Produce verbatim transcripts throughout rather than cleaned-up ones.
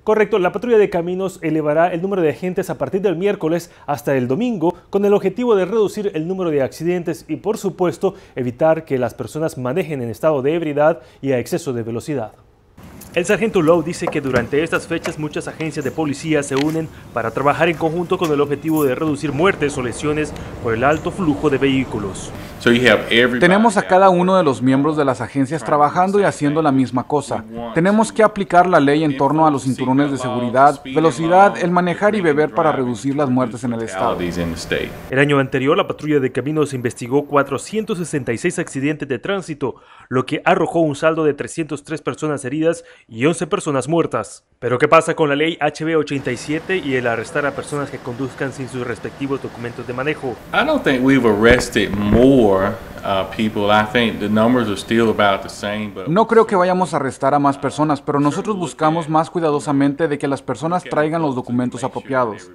Correcto, la patrulla de caminos elevará el número de agentes a partir del miércoles hasta el domingo con el objetivo de reducir el número de accidentes y, por supuesto, evitar que las personas manejen en estado de ebriedad y a exceso de velocidad. El sargento Lowe dice que durante estas fechas muchas agencias de policía se unen para trabajar en conjunto con el objetivo de reducir muertes o lesiones por el alto flujo de vehículos. Tenemos a cada uno de los miembros de las agencias trabajando y haciendo la misma cosa. Tenemos que aplicar la ley en torno a los cinturones de seguridad, velocidad, el manejar y beber para reducir las muertes en el estado. El año anterior, la patrulla de caminos investigó cuatrocientos sesenta y seis accidentes de tránsito, lo que arrojó un saldo de trescientas tres personas heridas y once personas muertas. Pero ¿qué pasa con la ley H B ochenta y siete y el arrestar a personas que conduzcan sin sus respectivos documentos de manejo? I don't think we've arrested more uh, people. I think the numbers are still about the same. But no creo que vayamos a arrestar a más personas, pero nosotros buscamos más cuidadosamente de que las personas traigan los documentos apropiados.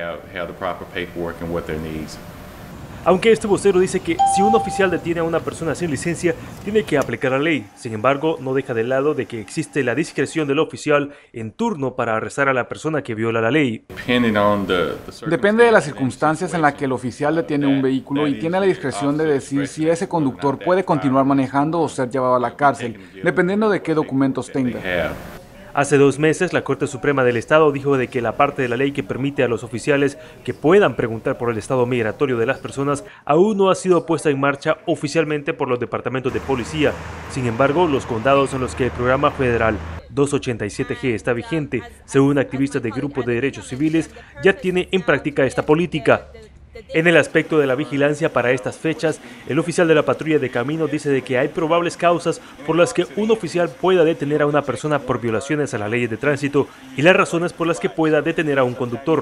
Aunque este vocero dice que si un oficial detiene a una persona sin licencia, tiene que aplicar la ley. Sin embargo, no deja de lado de que existe la discreción del oficial en turno para arrestar a la persona que viola la ley. Depende de las circunstancias en las que el oficial detiene un vehículo y tiene la discreción de decir si ese conductor puede continuar manejando o ser llevado a la cárcel, dependiendo de qué documentos tenga. Hace dos meses, la Corte Suprema del Estado dijo de que la parte de la ley que permite a los oficiales que puedan preguntar por el estado migratorio de las personas aún no ha sido puesta en marcha oficialmente por los departamentos de policía. Sin embargo, los condados en los que el programa federal doscientos ochenta y siete G está vigente, según activistas de grupos de derechos civiles, ya tiene en práctica esta política. En el aspecto de la vigilancia para estas fechas, el oficial de la patrulla de caminos dice de que hay probables causas por las que un oficial pueda detener a una persona por violaciones a las leyes de tránsito y las razones por las que pueda detener a un conductor.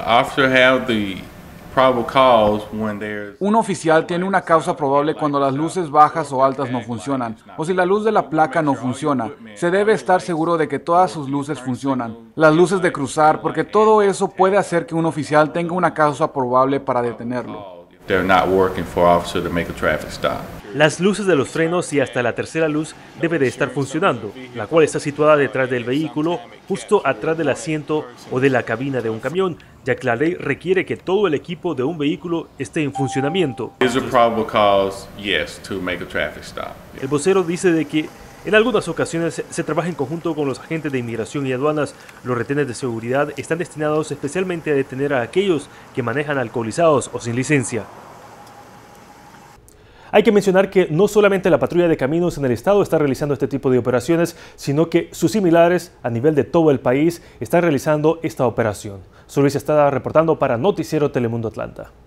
Un oficial tiene una causa probable cuando las luces bajas o altas no funcionan, o si la luz de la placa no funciona. Se debe estar seguro de que todas sus luces funcionan. Las luces de cruzar, porque todo eso puede hacer que un oficial tenga una causa probable para detenerlo. Las luces de los frenos y hasta la tercera luz debe de estar funcionando, la cual está situada detrás del vehículo, justo atrás del asiento o de la cabina de un camión, ya que la ley requiere que todo el equipo de un vehículo esté en funcionamiento. El vocero dice de que en algunas ocasiones se trabaja en conjunto con los agentes de inmigración y aduanas. Los retenes de seguridad están destinados especialmente a detener a aquellos que manejan alcoholizados o sin licencia. Hay que mencionar que no solamente la patrulla de caminos en el estado está realizando este tipo de operaciones, sino que sus similares a nivel de todo el país están realizando esta operación. Soy Luis Estrada reportando para Noticiero Telemundo Atlanta.